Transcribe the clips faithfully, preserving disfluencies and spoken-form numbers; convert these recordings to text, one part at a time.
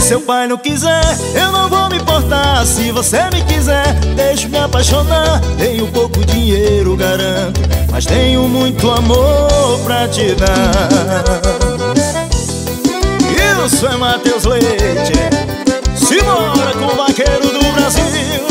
seu pai não quiser, eu não vou me importar. Se você me quiser, deixa me apaixonar. Tenho pouco dinheiro, garanto, mas tenho muito amor pra te dar. Isso é Matheus Leite. Simbora com o vaqueiro do Brasil.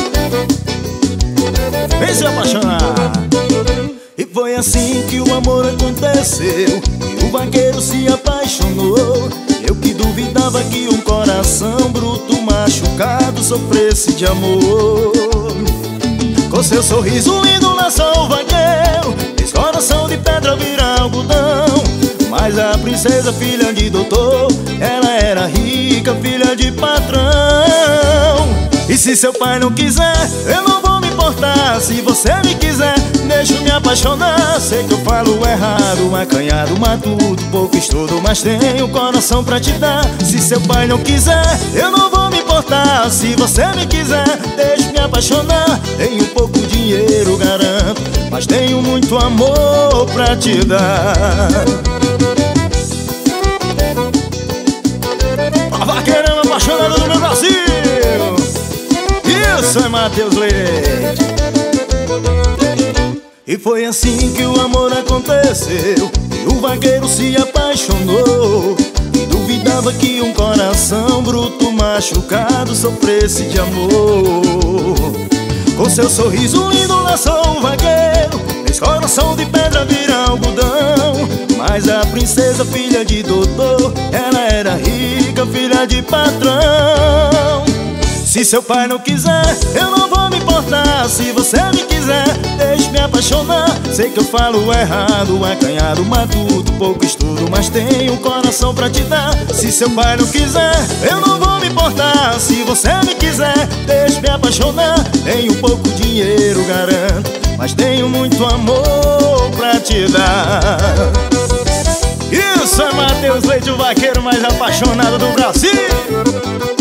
Vem se apaixonar. E foi assim que o amor aconteceu, e o vaqueiro se apaixonou. Eu que duvidava que um coração bruto, machucado, sofresse de amor. Com seu sorriso lindo lançou o vaqueiro, fez coração de pedra virar algodão. Mas a princesa, filha de doutor, ela era rica, filha de patrão. E se seu pai não quiser, eu não vou me importar. Se você me quiser, deixa eu me apaixonar. Sei que eu falo errado, acanhado, matuto, pouco estudo, mas tenho coração pra te dar. Se seu pai não quiser, eu não vou me importar. Se você me quiser, deixa eu me apaixonar. Tenho pouco dinheiro, garanto, mas tenho muito amor pra te dar. A vaqueirama apaixonada do meu Brasil. Isso é Matheus Leite. E foi assim que o amor aconteceu, e o vaqueiro se apaixonou. E duvidava que um coração bruto, machucado, sofresse de amor. Com seu sorriso lindo lançou o vaqueiro, fez coração de pedra virar algodão. Mas a princesa, filha de doutor, ela era rica, filha de patrão. Se seu pai não quiser, eu não vou me importar. Se você me quiser, deixe me apaixonar. Sei que eu falo errado, acanhado, matuto, pouco estudo, mas tenho um coração pra te dar. Se seu pai não quiser, eu não vou me importar. Se você me quiser, deixe me apaixonar. Tenho pouco dinheiro, garanto, mas tenho muito amor pra te dar. Isso é Matheus Leite, o vaqueiro mais apaixonado do Brasil.